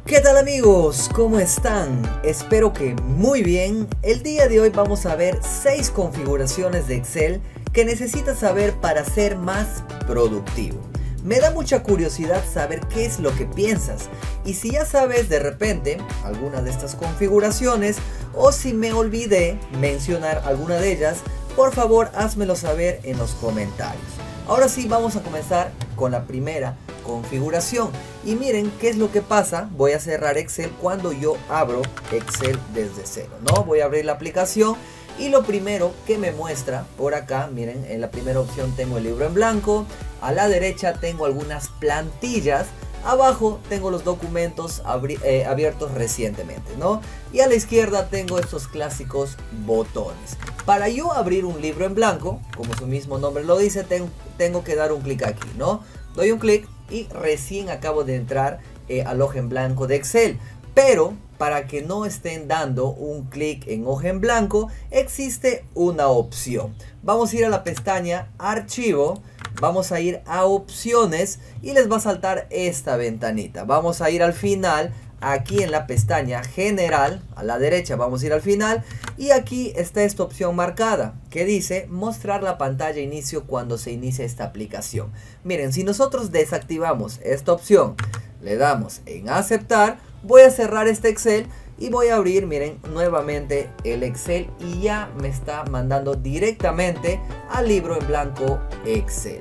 ¿Qué tal amigos? ¿Cómo están? Espero que muy bien. El día de hoy vamos a ver 6 configuraciones de Excel que necesitas saber para ser más productivo. Me da mucha curiosidad saber qué es lo que piensas y si ya sabes de repente alguna de estas configuraciones o si me olvidé mencionar alguna de ellas, por favor házmelo saber en los comentarios. Ahora sí, vamos a comenzar con la primera configuración y miren qué es lo que pasa. Voy a cerrar Excel cuando yo abro Excel desde cero, ¿no? Voy a abrir la aplicación y lo primero que me muestra por acá, miren, en la primera opción tengo el libro en blanco, a la derecha tengo algunas plantillas, abajo tengo los documentos abiertos recientemente, ¿no? Y a la izquierda tengo estos clásicos botones. Para yo abrir un libro en blanco, como su mismo nombre lo dice, tengo que dar un clic aquí, ¿no? Doy un clic y recién acabo de entrar al hoja en blanco de Excel. Pero para que no estén dando un clic en hoja en blanco, existe una opción. Vamos a ir a la pestaña Archivo, vamos a ir a Opciones y les va a saltar esta ventanita. Vamos a ir al final, aquí en la pestaña General, a la derecha vamos a ir al final y aquí está esta opción marcada que dice mostrar la pantalla inicio cuando se inicia esta aplicación. Miren, si nosotros desactivamos esta opción, le damos en aceptar, voy a cerrar este Excel y voy a abrir, miren, nuevamente el Excel y ya me está mandando directamente al libro en blanco Excel.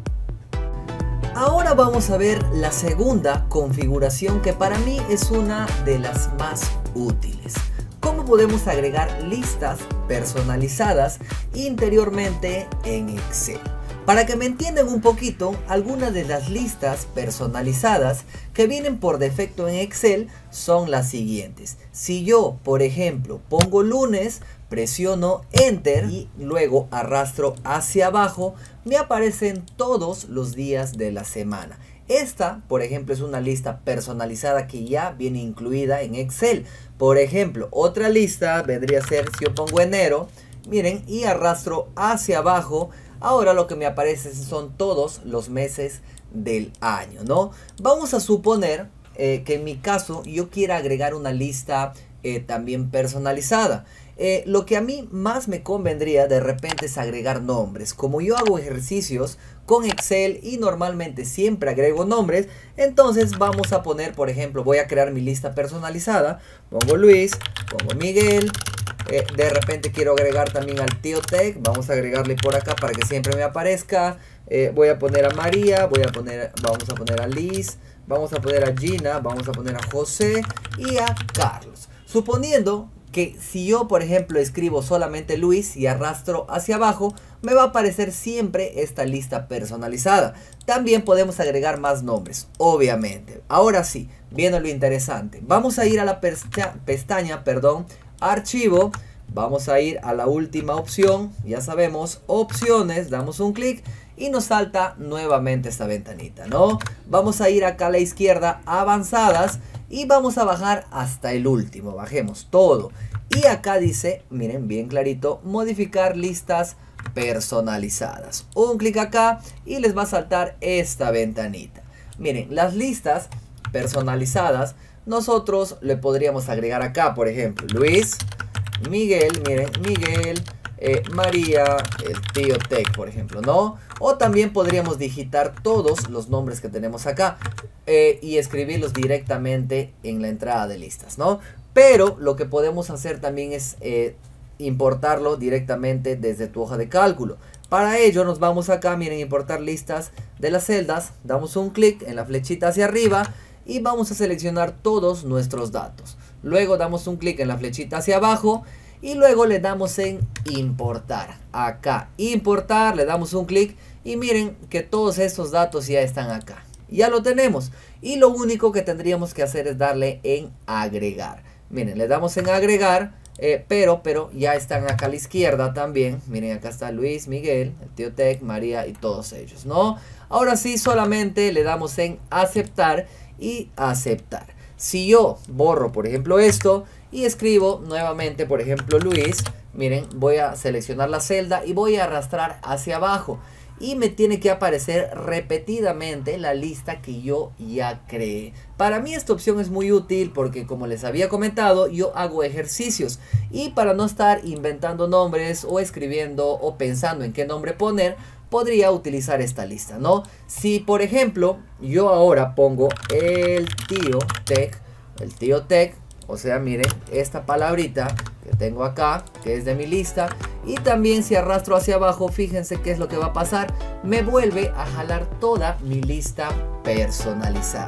Ahora vamos a ver la segunda configuración que para mí es una de las más útiles. ¿Cómo podemos agregar listas personalizadas interiormente en Excel? Para que me entiendan un poquito, algunas de las listas personalizadas que vienen por defecto en Excel son las siguientes. Si yo, por ejemplo, pongo lunes, presiono Enter y luego arrastro hacia abajo, me aparecen todos los días de la semana. Esta, por ejemplo, es una lista personalizada que ya viene incluida en Excel. Por ejemplo, otra lista vendría a ser si yo pongo enero, miren, y arrastro hacia abajo. Ahora lo que me aparece son todos los meses del año, ¿no? Vamos a suponer que en mi caso yo quiera agregar una lista también personalizada. Lo que a mí más me convendría de repente es agregar nombres. Como yo hago ejercicios con Excel y normalmente siempre agrego nombres, entonces vamos a poner, por ejemplo, voy a crear mi lista personalizada. Pongo Luis, pongo Miguel. De repente quiero agregar también al tío Tech. Vamos a agregarle por acá para que siempre me aparezca. Voy a poner a María, vamos a poner a Liz, vamos a poner a Gina, vamos a poner a José y a Carlos. Suponiendo que si yo, por ejemplo, escribo solamente Luis y arrastro hacia abajo, me va a aparecer siempre esta lista personalizada. También podemos agregar más nombres, obviamente. Ahora sí, viene lo interesante. Vamos a ir a la pestaña, Archivo, vamos a ir a la última opción, ya sabemos, opciones, damos un clic y nos salta nuevamente esta ventanita, ¿no? Vamos a ir acá a la izquierda, avanzadas, y vamos a bajar hasta el último, bajemos todo. Y acá dice, miren bien clarito, modificar listas personalizadas. Un clic acá y les va a saltar esta ventanita. Miren, las listas personalizadas, nosotros le podríamos agregar acá, por ejemplo, Luis, Miguel, miren, Miguel, María, el tío Tech, por ejemplo, ¿no? O también podríamos digitar todos los nombres que tenemos acá y escribirlos directamente en la entrada de listas, ¿no? Pero lo que podemos hacer también es importarlo directamente desde tu hoja de cálculo. Para ello nos vamos acá, miren, importar listas de las celdas, damos un clic en la flechita hacia arriba y vamos a seleccionar todos nuestros datos. Luego damos un clic en la flechita hacia abajo y luego le damos en importar. Acá, importar, le damos un clic y miren que todos estos datos ya están acá. Ya lo tenemos y lo único que tendríamos que hacer es darle en agregar. Miren, le damos en agregar, pero ya están acá a la izquierda también. Miren, acá está Luis, Miguel, el tío Tech, María y todos ellos, ¿no? Ahora sí, solamente le damos en aceptar y aceptar. Si yo borro, por ejemplo, esto y escribo nuevamente, por ejemplo, Luis, miren, voy a seleccionar la celda y voy a arrastrar hacia abajo. y me tiene que aparecer repetidamente la lista que yo ya creé. Para mí esta opción es muy útil porque, como les había comentado, yo hago ejercicios y para no estar inventando nombres o escribiendo o pensando en qué nombre poner, podría utilizar esta lista, ¿no? Si por ejemplo yo ahora pongo el tío Tech, o sea, miren esta palabrita que tengo acá, que es de mi lista, y también si arrastro hacia abajo, fíjense qué es lo que va a pasar, me vuelve a jalar toda mi lista personalizada.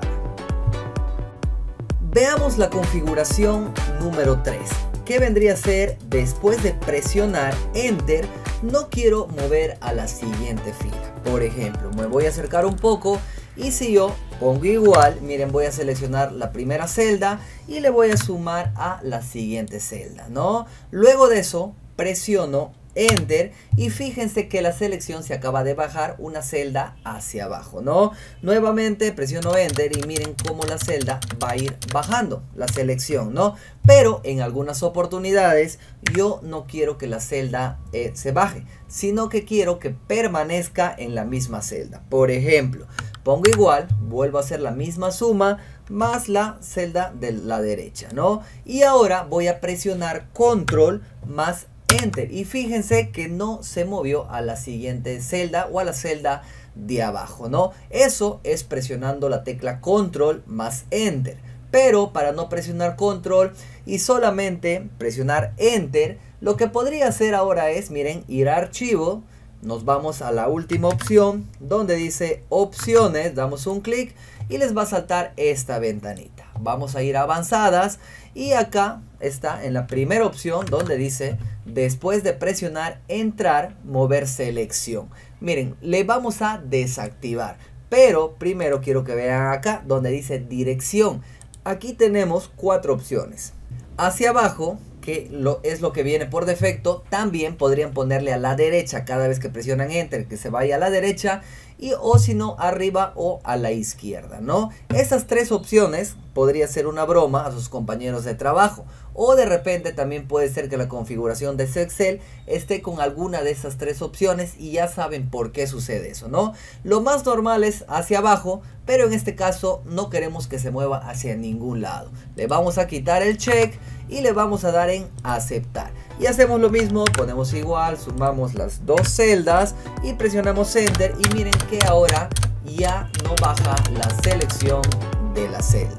Veamos la configuración número 3, que vendría a ser después de presionar Enter, no quiero mover a la siguiente fila. Por ejemplo, me voy a acercar un poco y si yo pongo igual, miren, voy a seleccionar la primera celda y le voy a sumar a la siguiente celda, ¿no? Luego de eso, presiono Enter y fíjense que la selección se acaba de bajar una celda hacia abajo, ¿no? Nuevamente presiono Enter y miren cómo la celda va a ir bajando la selección, ¿no? Pero en algunas oportunidades yo no quiero que la celda se baje, sino que quiero que permanezca en la misma celda. Por ejemplo, pongo igual, vuelvo a hacer la misma suma más la celda de la derecha, ¿no? Y ahora voy a presionar Control más Enter y fíjense que no se movió a la siguiente celda o a la celda de abajo, ¿no? Eso es presionando la tecla Control más Enter. Pero para no presionar Control y solamente presionar Enter, lo que podría hacer ahora es, miren, ir a Archivo, nos vamos a la última opción donde dice Opciones, damos un clic y les va a saltar esta ventanita. Vamos a ir a Avanzadas y acá está en la primera opción donde dice después de presionar Entrar, mover selección. Miren, le vamos a desactivar, pero primero quiero que vean acá donde dice dirección. Aquí tenemos 4 opciones. Hacia abajo, que es lo que viene por defecto, también podrían ponerle a la derecha cada vez que presionan Enter, que se vaya a la derecha, y o si no arriba o a la izquierda, ¿no? Esas 3 opciones podría ser una broma a sus compañeros de trabajo, o de repente también puede ser que la configuración de su Excel esté con alguna de esas 3 opciones y ya saben por qué sucede eso, ¿no? Lo más normal es hacia abajo, pero en este caso no queremos que se mueva hacia ningún lado. Le vamos a quitar el check y le vamos a dar en aceptar. Y hacemos lo mismo, ponemos igual, sumamos las 2 celdas y presionamos Enter y miren que ahora ya no baja la selección de la celda.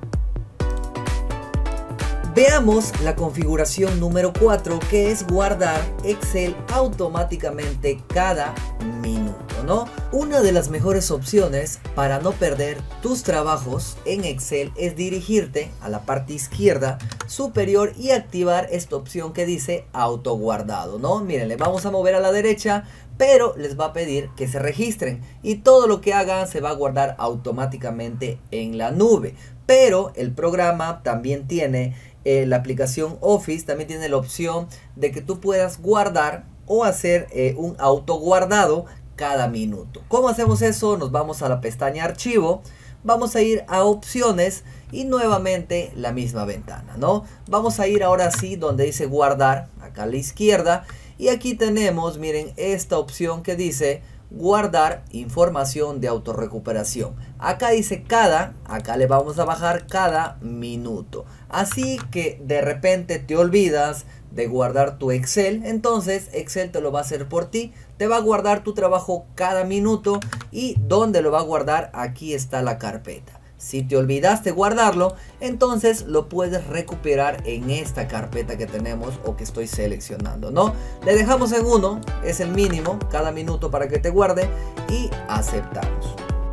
Veamos la configuración número 4, que es guardar Excel automáticamente cada minuto, ¿no? Una de las mejores opciones para no perder tus trabajos en Excel es dirigirte a la parte izquierda superior y activar esta opción que dice autoguardado, ¿no? Miren, le vamos a mover a la derecha, pero les va a pedir que se registren y todo lo que hagan se va a guardar automáticamente en la nube. Pero el programa también tiene la aplicación Office, también tiene la opción de que tú puedas guardar o hacer un autoguardado cada minuto. ¿Cómo hacemos eso? Nos vamos a la pestaña Archivo, vamos a ir a Opciones y nuevamente la misma ventana, ¿no? Vamos a ir ahora sí donde dice guardar, acá a la izquierda, y aquí tenemos, miren, esta opción que dice guardar información de autorrecuperación. Acá dice acá le vamos a bajar cada minuto. Así que de repente te olvidas de guardar tu Excel, entonces Excel te lo va a hacer por ti. Te va a guardar tu trabajo cada minuto y ¿dónde lo va a guardar? Aquí está la carpeta. Si te olvidaste guardarlo, entonces lo puedes recuperar en esta carpeta que tenemos o que estoy seleccionando, ¿no? Le dejamos en 1, es el mínimo, cada minuto para que te guarde y aceptamos.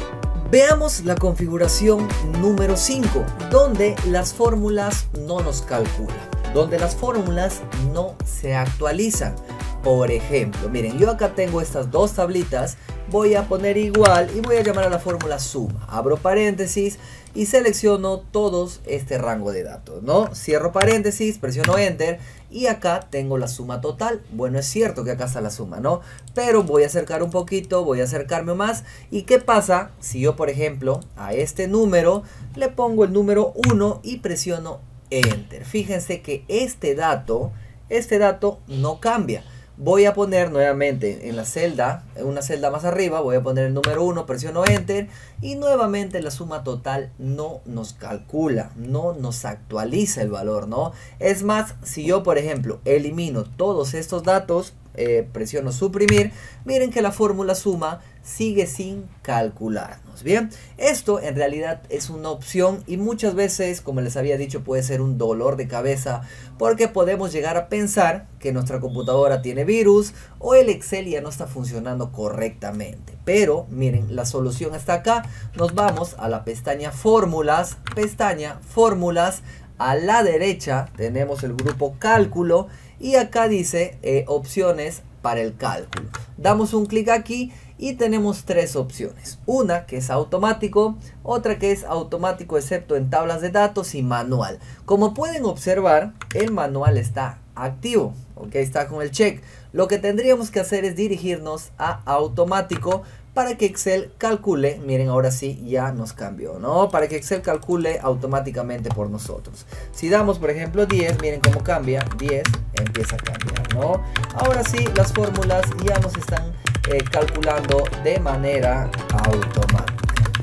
Veamos la configuración número 5, donde las fórmulas no nos calculan, donde las fórmulas no se actualizan. Por ejemplo, miren, yo acá tengo estas 2 tablitas, voy a poner igual y voy a llamar a la fórmula suma. Abro paréntesis y selecciono todos este rango de datos, ¿no? Cierro paréntesis, presiono Enter y acá tengo la suma total. Bueno, es cierto que acá está la suma, ¿no? Pero voy a acercar un poquito, voy a acercarme más. ¿Y qué pasa si yo, por ejemplo, a este número le pongo el número 1 y presiono Enter? Fíjense que este dato no cambia. voy a poner nuevamente en la celda, en una celda más arriba, voy a poner el número 1, presiono Enter y nuevamente la suma total no nos calcula, no nos actualiza el valor, ¿no? Es más, si yo por ejemplo elimino todos estos datos, presiono suprimir, miren que la fórmula suma sigue sin calcularnos. Bien, esto en realidad es una opción y muchas veces, como les había dicho, puede ser un dolor de cabeza porque podemos llegar a pensar que nuestra computadora tiene virus o el Excel ya no está funcionando correctamente. Pero miren, la solución está acá. Nos vamos a la pestaña fórmulas, a la derecha tenemos el grupo cálculo y acá dice opciones para el cálculo. Damos un clic aquí y tenemos tres opciones. Una que es automático, otra que es automático excepto en tablas de datos y manual. Como pueden observar, el manual está activo, ok, está con el check. Lo que tendríamos que hacer es dirigirnos a automático para que Excel calcule. Miren, ahora sí ya nos cambió, ¿no? Para que Excel calcule automáticamente por nosotros. Si damos por ejemplo 10, miren cómo cambia, 10 empieza a cambiar, ¿no? Ahora sí las fórmulas ya nos están calculando de manera automática.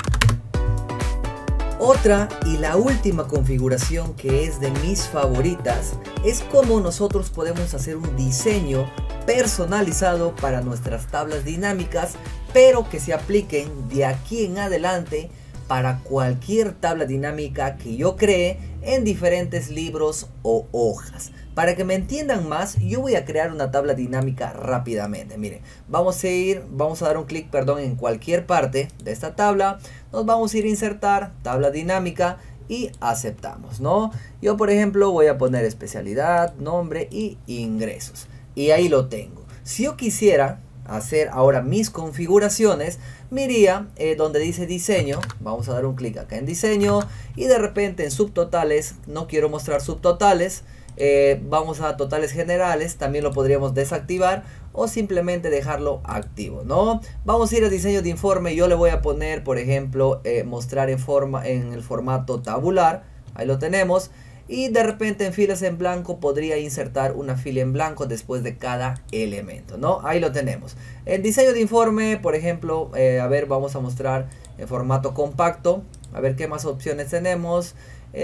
Otra y la última configuración que es de mis favoritas es cómo nosotros podemos hacer un diseño personalizado para nuestras tablas dinámicas, pero que se apliquen de aquí en adelante para cualquier tabla dinámica que yo cree en diferentes libros o hojas. Para que me entiendan más, yo voy a crear una tabla dinámica rápidamente. Miren, vamos a dar un clic, en cualquier parte de esta tabla. Nos vamos a ir a insertar, tabla dinámica y aceptamos, ¿no? Yo por ejemplo voy a poner especialidad, nombre y ingresos. Y ahí lo tengo. Si yo quisiera hacer ahora mis configuraciones, me iría donde dice diseño, vamos a dar un clic acá en diseño y de repente en subtotales, no quiero mostrar subtotales, vamos a totales generales, también lo podríamos desactivar o simplemente dejarlo activo, ¿no? Vamos a ir a diseño de informe, yo le voy a poner por ejemplo mostrar en el formato tabular, ahí lo tenemos. Y de repente en filas en blanco podría insertar una fila en blanco después de cada elemento, ¿no? Ahí lo tenemos. El diseño de informe, por ejemplo, a ver, vamos a mostrar en formato compacto. A ver qué más opciones tenemos.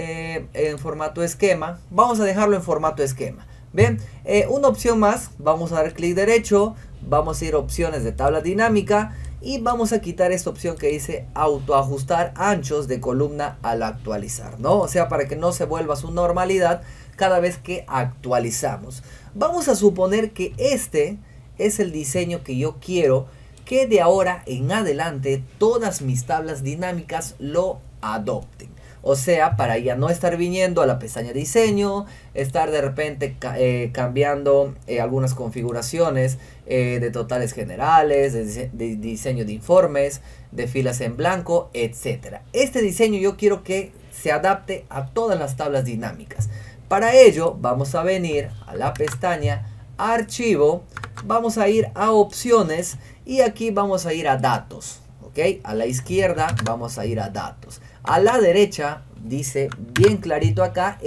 En formato esquema. Vamos a dejarlo en formato esquema. Ven, una opción más. Vamos a dar clic derecho. Vamos a ir a opciones de tabla dinámica. Y vamos a quitar esta opción que dice autoajustar anchos de columna al actualizar, ¿no? O sea, para que no se vuelva su normalidad cada vez que actualizamos. Vamos a suponer que este es el diseño que yo quiero que de ahora en adelante todas mis tablas dinámicas lo adopten. O sea, para ya no estar viniendo a la pestaña diseño, estar de repente cambiando algunas configuraciones de totales generales, de diseño de informes, de filas en blanco, etc. Este diseño yo quiero que se adapte a todas las tablas dinámicas. Para ello vamos a venir a la pestaña archivo, vamos a ir a opciones y aquí vamos a ir a datos. ¿Ok? A la izquierda vamos a ir a datos. A la derecha dice bien clarito acá,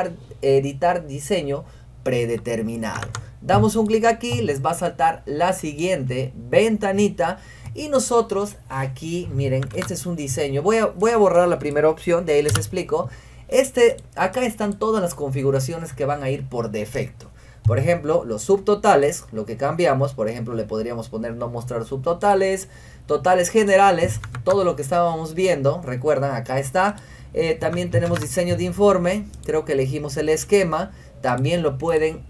editar diseño predeterminado. Damos un clic aquí, les va a saltar la siguiente ventanita y nosotros aquí, miren, este es un diseño. Voy a borrar la primera opción, de ahí les explico. Acá están todas las configuraciones que van a ir por defecto. Por ejemplo, los subtotales, lo que cambiamos, por ejemplo, le podríamos poner no mostrar subtotales, totales generales, todo lo que estábamos viendo, recuerdan, acá está. También tenemos diseño de informe, creo que elegimos el esquema, también lo pueden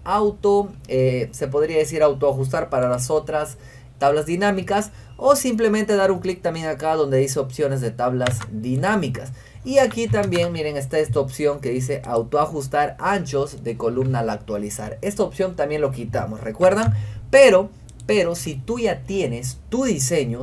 se podría decir autoajustar para las otras tablas dinámicas o simplemente dar un clic también acá donde dice opciones de tablas dinámicas. Y aquí también, miren, está esta opción que dice autoajustar anchos de columna al actualizar. Esta opción también lo quitamos, ¿recuerdan? Pero si tú ya tienes tu diseño,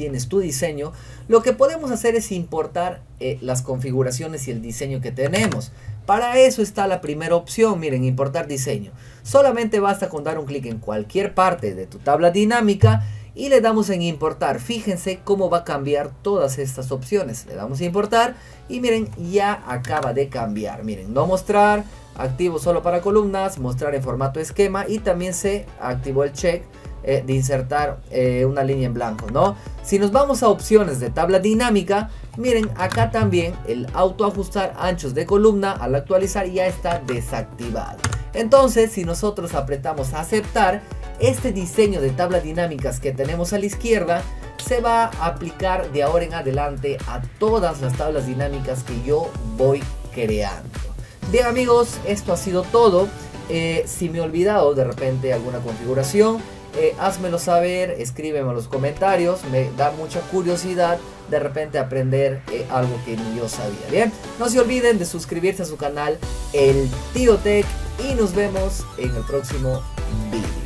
lo que podemos hacer es importar las configuraciones y el diseño que tenemos. Para eso está la primera opción, miren, importar diseño. Solamente basta con dar un clic en cualquier parte de tu tabla dinámica y le damos en importar. Fíjense cómo va a cambiar todas estas opciones. Le damos a importar y miren, ya acaba de cambiar. Miren, no mostrar, activo solo para columnas, mostrar en formato esquema, y también se activó el check de insertar una línea en blanco, ¿no? Si nos vamos a opciones de tabla dinámica, miren, acá también el auto ajustar anchos de columna al actualizar ya está desactivado. Entonces, si nosotros apretamos a aceptar, este diseño de tablas dinámicas que tenemos a la izquierda se va a aplicar de ahora en adelante a todas las tablas dinámicas que yo voy creando. Bien amigos, esto ha sido todo. Si me he olvidado de repente alguna configuración, házmelo saber, escríbeme en los comentarios. Me da mucha curiosidad de repente aprender algo que ni yo sabía. Bien, no se olviden de suscribirse a su canal El Tío Tech y nos vemos en el próximo vídeo.